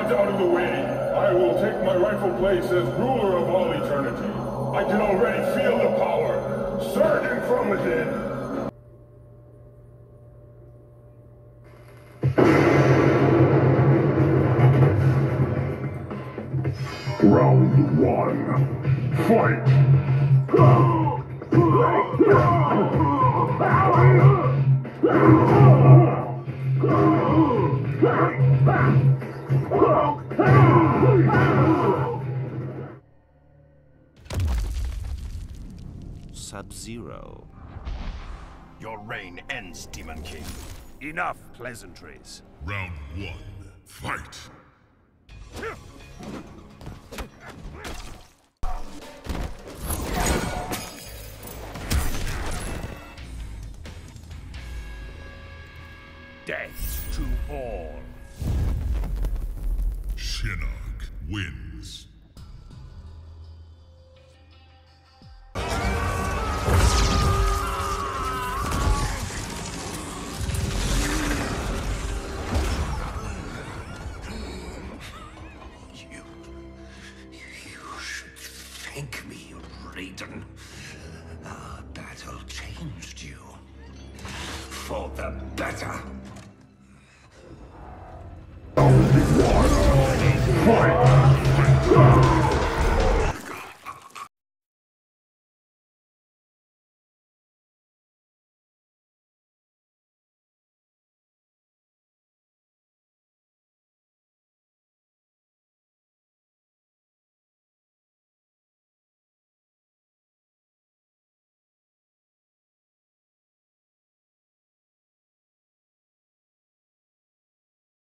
cowards out of the way, I will take my rightful place as ruler of all eternity. I can already feel the power surging from within. Round one. Fight! Sub-Zero. Your reign ends, Demon King. Enough pleasantries. Round one. Fight! Death to all. Shinnok wins.